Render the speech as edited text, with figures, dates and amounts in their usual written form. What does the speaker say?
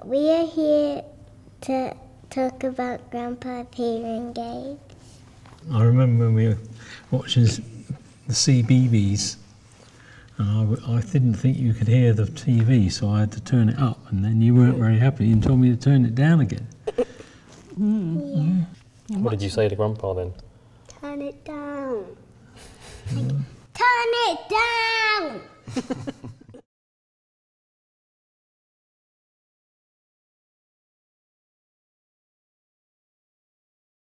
We are here to talk about Grandpa's hearing aid. I remember when we were watching the CBeebies, and I didn't think you could hear the TV, so I had to turn it up, and then you weren't very happy and told me to turn it down again. Yeah. What did you say to Grandpa then? Turn it down. Turn it down!